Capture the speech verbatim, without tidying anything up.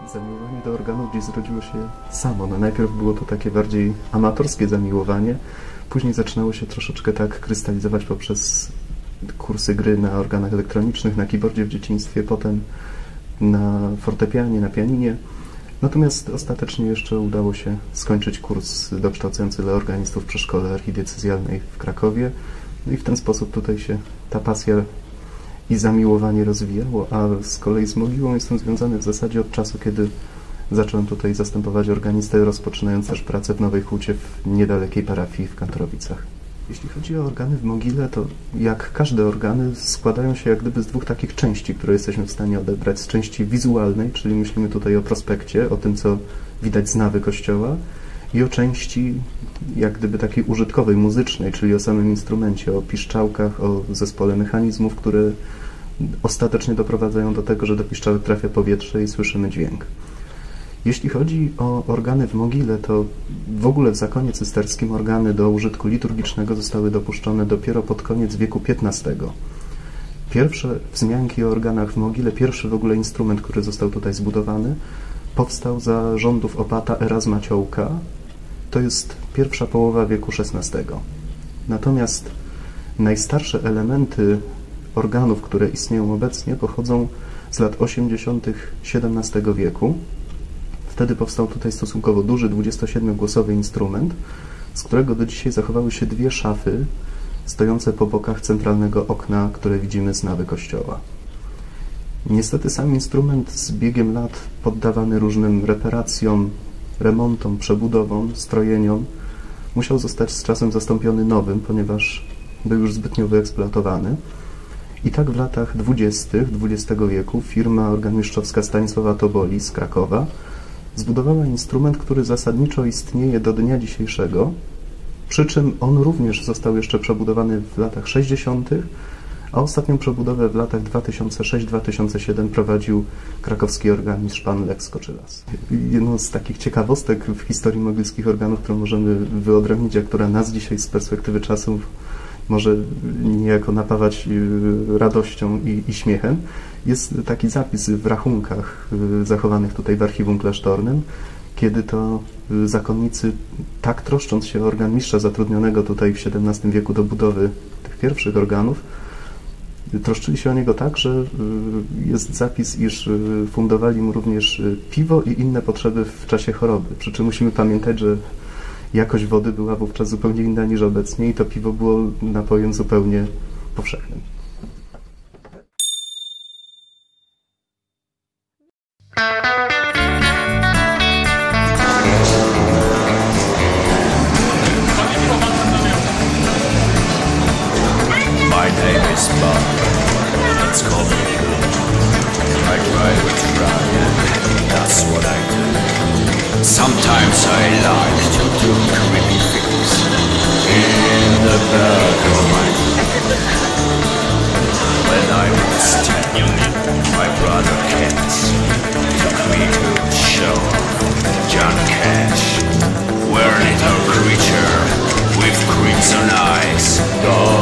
Zamiłowanie do organów gdzieś zrodziło się samo. No, najpierw było to takie bardziej amatorskie zamiłowanie, później zaczynało się troszeczkę tak krystalizować poprzez kursy gry na organach elektronicznych, na keyboardzie w dzieciństwie, potem na fortepianie, na pianinie. Natomiast ostatecznie jeszcze udało się skończyć kurs dokształcający dla organistów przy Szkole Archidiecezjalnej w Krakowie. No i w ten sposób tutaj się ta pasja i zamiłowanie rozwijało, a z kolei z Mogiłą jestem związany w zasadzie od czasu, kiedy zacząłem tutaj zastępować organistę, rozpoczynając też pracę w Nowej Hucie w niedalekiej parafii w Kantorowicach. Jeśli chodzi o organy w Mogile, to jak każde organy składają się jak gdyby z dwóch takich części, które jesteśmy w stanie odebrać. Z części wizualnej, czyli myślimy tutaj o prospekcie, o tym, co widać z nawy kościoła, i o części jak gdyby takiej użytkowej, muzycznej, czyli o samym instrumencie, o piszczałkach, o zespole mechanizmów, które ostatecznie doprowadzają do tego, że do piszczałek trafia powietrze i słyszymy dźwięk. Jeśli chodzi o organy w Mogile, to w ogóle w zakonie cysterskim organy do użytku liturgicznego zostały dopuszczone dopiero pod koniec wieku piętnastego. Pierwsze wzmianki o organach w Mogile, pierwszy w ogóle instrument, który został tutaj zbudowany, powstał za rządów opata Erazma Ciołka. To jest pierwsza połowa wieku szesnastego. Natomiast najstarsze elementy organów, które istnieją obecnie, pochodzą z lat osiemdziesiątych siedemnastego wieku. Wtedy powstał tutaj stosunkowo duży, dwudziestosiedmiogłosowy instrument, z którego do dzisiaj zachowały się dwie szafy stojące po bokach centralnego okna, które widzimy z nawy kościoła. Niestety sam instrument z biegiem lat, poddawany różnym reparacjom, remontom, przebudowom, strojeniom, musiał zostać z czasem zastąpiony nowym, ponieważ był już zbytnio wyeksploatowany. I tak w latach dwudziestych dwudziestego wieku firma organmistrzowska Stanisława Toboli z Krakowa zbudowała instrument, który zasadniczo istnieje do dnia dzisiejszego, przy czym on również został jeszcze przebudowany w latach sześćdziesiątych, a ostatnią przebudowę w latach dwa tysiące szósty do dwa tysiące siódmego prowadził krakowski organist pan Lech Skoczylas. Jedną z takich ciekawostek w historii mogilskich organów, którą możemy wyodrębnić, a która nas dzisiaj z perspektywy czasu może niejako napawać radością i, i śmiechem, jest taki zapis w rachunkach zachowanych tutaj w archiwum klasztornym, kiedy to zakonnicy, tak troszcząc się o organmistrza zatrudnionego tutaj w siedemnastym wieku do budowy tych pierwszych organów, troszczyli się o niego tak, że jest zapis, iż fundowali mu również piwo i inne potrzeby w czasie choroby. Przy czym musimy pamiętać, że jakość wody była wówczas zupełnie inna niż obecnie i to piwo było napojem zupełnie powszechnym. My name is Bob. It's called me. I try to try, and that's what I do. Sometimes I like to do creepy things in the back of my head. When I was ten, my brother Kent took me to show off John Cash, where little creature with crimson eyes.